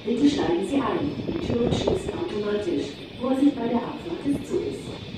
Bitte steigen Sie ein. Die Türen schließen automatisch. Vorsicht bei der Abfahrt des Zuges.